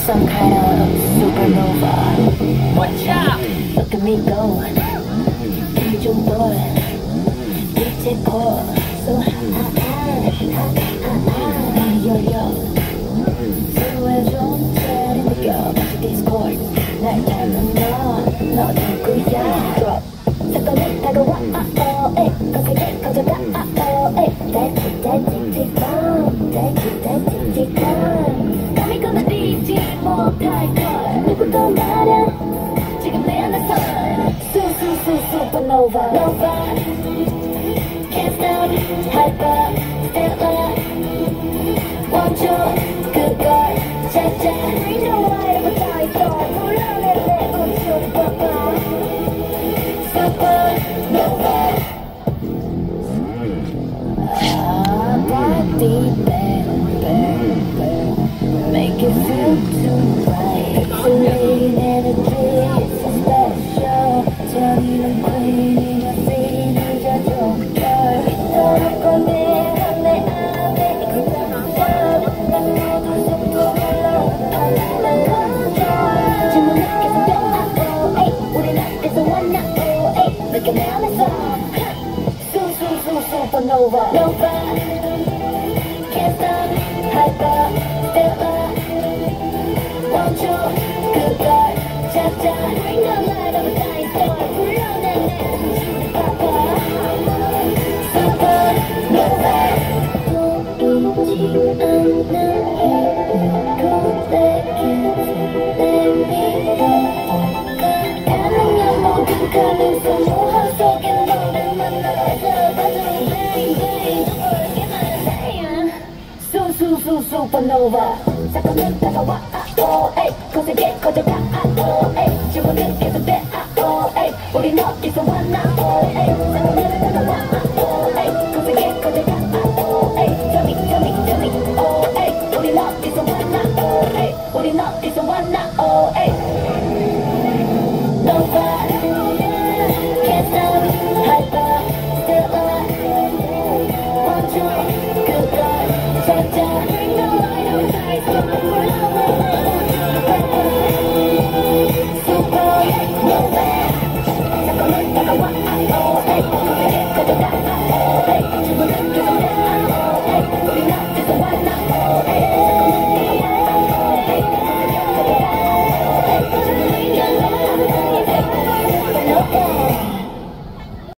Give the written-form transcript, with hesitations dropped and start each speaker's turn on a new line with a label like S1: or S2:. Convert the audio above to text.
S1: some kind of supernova.
S2: Watch out!
S1: Look at me go. 빛 좀 보여. 빛의 core. So high. Yo yo. 서로의 존재를 느껴. Discord. 날 닮은 너 누구야? Drop. 사건이 다가와. 거세게 커져가. 감히 건드리지 못할 걸. 누구도 말야. 지금 내 안에 서. Supernova. Can't stop. hyper. Still up. 원초 그걸 찾아. Ain't no way to die for. 물러내 내 우주를 봐봐. Supernova. Body bang, make it feel too right. Pixelated energy, so special. 저리는 queen, feeling 저종결. 떠오르고 내 안에 익숙한 난 모두 속도 몰라. 난 control. 질문하게 생겨. 우린 앞에서 왔나? 느껴 내 안에서. Supernova. Can't stop, hyper, still up. 원초 그걸 찾아. Ain't no light of a dying star. 불러내 내 우주를 봐봐. Supernova. 보이지 않는 힘으로 내게 믿어볼까. 가능한 모든 가능성 모험 속에 너를 만나서 봐줘. Supernova. 사건은 다가와. 거세게 커져가. 질문은 계속돼. 우린 어디서 왔나? 사건은 다가와. 거세게 커져가. Tell me. 우린 어디서 왔나? 우린 어디서 왔나?